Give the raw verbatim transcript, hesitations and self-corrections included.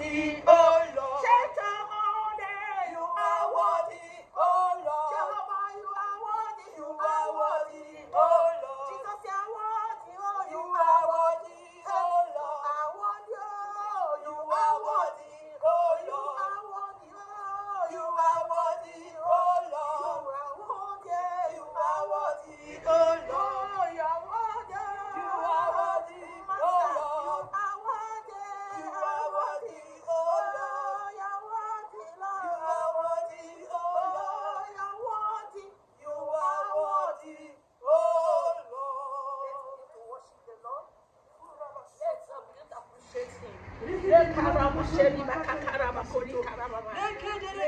worthy, oh Lord. You are worthy, oh Lord. Jehovah, you are worthy, You are worthy, oh Lord. Jesus, you are worthy, oh You Lord. are worthy, oh You Lord. are worthy, oh You are worthy, oh You Lord. are worthy, oh You are worthy, oh You Lord. are worthy, You are worthy, oh Lord. oh, you are worthy. You are worthy, oh Lord. You are worthy. You are worthy, oh Lord. You are worthy, Lord. You are worthy, oh Lord. You are worthy. You are worthy, oh Lord. Let's begin to worship the Lord. Let's begin to appreciate Him.